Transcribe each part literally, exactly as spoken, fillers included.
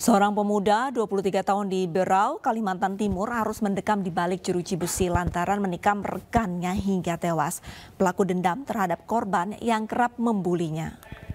Seorang pemuda dua puluh tiga tahun di Berau, Kalimantan Timur harus mendekam di balik jeruji besi lantaran menikam rekannya hingga tewas. Pelaku dendam terhadap korban yang kerap membulinya.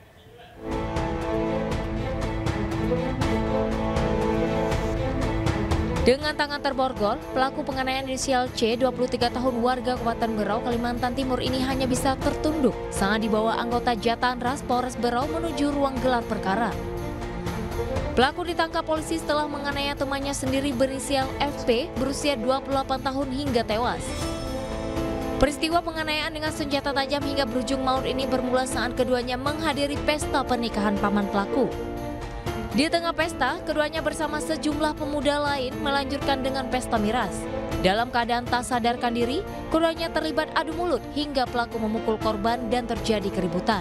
Dengan tangan terborgol, pelaku penganiayaan inisial C, dua puluh tiga tahun warga Kabupaten Berau, Kalimantan Timur ini hanya bisa tertunduk saat dibawa anggota Jatan Ras Polres Berau menuju ruang gelar perkara. Pelaku ditangkap polisi setelah menganiaya temannya sendiri berinisial F P berusia dua puluh delapan tahun hingga tewas. Peristiwa penganiayaan dengan senjata tajam hingga berujung maut ini bermula saat keduanya menghadiri pesta pernikahan paman pelaku. Di tengah pesta, keduanya bersama sejumlah pemuda lain melanjutkan dengan pesta miras. Dalam keadaan tak sadarkan diri, keduanya terlibat adu mulut hingga pelaku memukul korban dan terjadi keributan.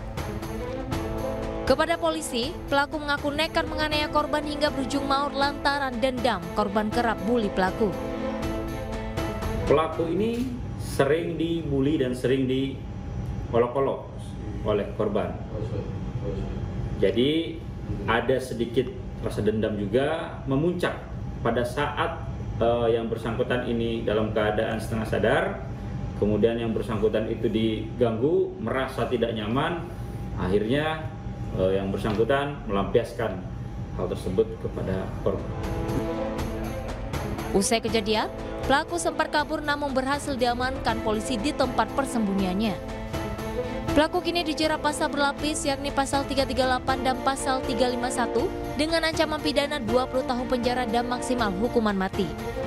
Kepada polisi, pelaku mengaku nekat menganiaya korban hingga berujung maut lantaran dendam korban kerap bully pelaku. Pelaku ini sering dibully dan sering diolok-olok oleh korban. Jadi ada sedikit rasa dendam juga memuncak pada saat uh, yang bersangkutan ini dalam keadaan setengah sadar, kemudian yang bersangkutan itu diganggu, merasa tidak nyaman, akhirnya uh, yang bersangkutan melampiaskan hal tersebut kepada korban. Usai kejadian, pelaku sempat kabur namun berhasil diamankan polisi di tempat persembunyiannya. Pelaku kini dijerat pasal berlapis yakni pasal tiga tiga delapan dan pasal tiga lima satu dengan ancaman pidana dua puluh tahun penjara dan maksimal hukuman mati.